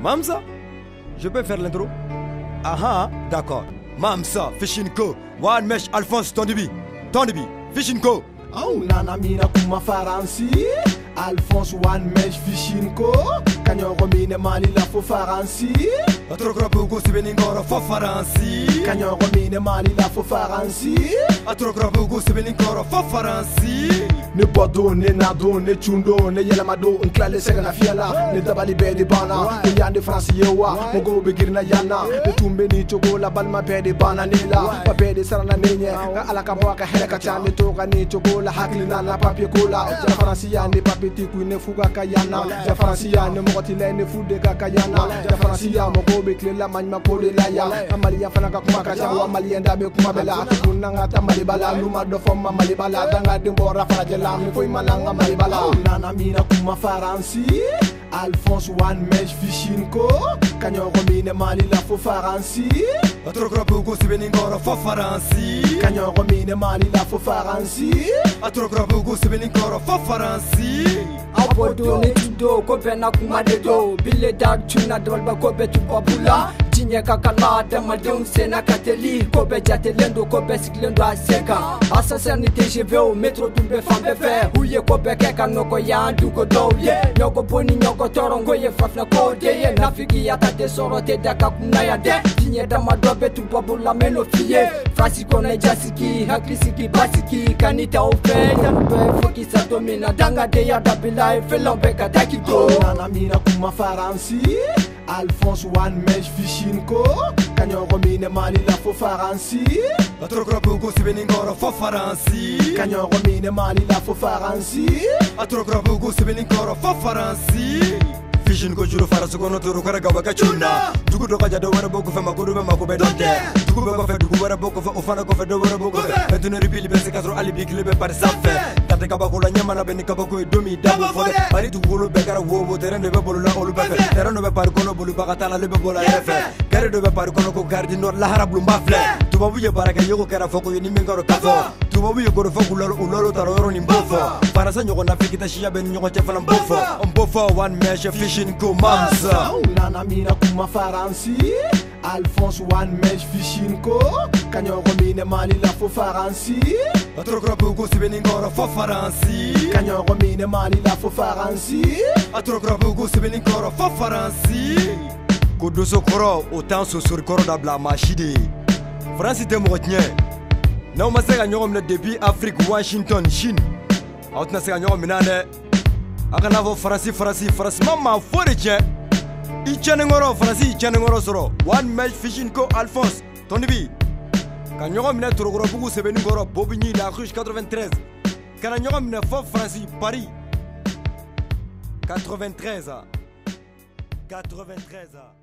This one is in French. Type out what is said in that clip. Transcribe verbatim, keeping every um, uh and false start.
Mamsa, je peux faire l'intro? Ah ah, d'accord. Mamsa, Fishinko, One Mesh, Alphonse, Tondibi, Tondibi, Fishinko. Oh, nana mina kuma faransi, Alphonse One Mesh Fishinko, Kanyoro mine mali la fo faransi. Atrokra bugo sibeningora fo faransi. Kanyoro mine mali la fo faransi. Atrokra bugo sibeningora fo faransi. Ne bodo, ne nado, ne chundo, ne yelamado, unklale sega na fiala, ne dabali bedi bana, ne yande fransi yewa, mogo begir na yana, ne tumbe ni chogo la balma bedi bana nila, pa bedi sarana nenye, ka alaka mwaka heleka chane toka ni chogo la hakli na na papi kola, ja fransi ya ne papi tiku ne fuga kayana, ja fransi ya ne mogoti le ne fude ka kayana, ja fransi ya mogo bekle la manma kole la ya, amali ya fanaka kuma kachawa, amali enda be kuma bela, kunanga tamali bala, luma do foma mali bala, danga dimbora farajela. Mi foi malanga malibala. Nana mina kuma faransi, Alphonse One Mesh Fishinko, Kanyoro mine mali la fo faransi. Atrokra bugo sibeningora fo faransi. Kanyoro mine mali la fo faransi. Atrokra bugo sibeningora fo faransi. Abodo ne tudo ko bena kuma de do, bile dag tuna dolba ko betu babula. Tinye kakalma dama deun sena kateli, ko be jatelendo ko be siklendo aseka. Assassin ni T G V au métro dumbe fambe fer, uye ko be keka noko yandu ko do ye. Nyoko boni nyoko torongo ye fafna ko de ye. Nafiki ya tate soro te daka kuna ya de. Tinye dama dobe tu babula meno fiye. Frasi kona jasiki, haklisiki basiki, kanita ofenya. Be fiki sa domina danga de ya dabila e felombe kataki do. Nana mina kuma faransi, Alphonse One Mesh Fishinko, Kanyoro mine mali la fo faransi. Atrokra bugo sibeningora fo faransi. Kanyoro mine mali la fo faransi. Atrokra bugo sibeningora fo faransi. Fishinko juro faransi kono toro kara gawa kachuna. Dugu doka jado wara boko fe makuru be makobe donde. Dugu be ko fe dugu wara boko fe ofana ko fe do wara boko fe. Etune ribili be se kasro alibi klibe par safe. Kate kabako la nyama na beni kabako e domi dabu fole. Pari dugu lo be kara wo terene be bolu la olu be fe. Terene be par kono bolu bagata la lebe bola refe. Kare do be par kono ko gardi nor la harab lu mbafle. Tubabu ye baraka yego kara foko ni mingaro kafo. Tubabu ye goro foko lolo ulolo taro ni mbofo. Farasa nyoko na fikita shia ben nyoko chefala mbofo. Mbofo One Mesh Fishinko Mamsa. Nana mina kuma faransi, Alphonse One Mesh Fishinko, Kanyoro mine mali la fo faransi. Atrokra bugo sibeningora fo faransi. Kanyoro mine mali la fo faransi. Atrokra bugo sibeningora fo faransi. Kuduso koro autant so sur koro da bla machide. France te motnye. Na uma sega nyom le début Afrique Washington Chine. Autna sega nyom minane. Akana vo Fransi Fransi France mama fore tien. I tiene ngoro Fransi i tiene ngoro soro. One Mesh Fishinko Alphonse Tondibi. Kanyoro mine trogoro bugu sebeni ngoro Bobigny la Ruche quatre-vingt-treize. Kana nyoro mine fo Fransi Paris quatre-vingt-treize. quatre-vingt-treize.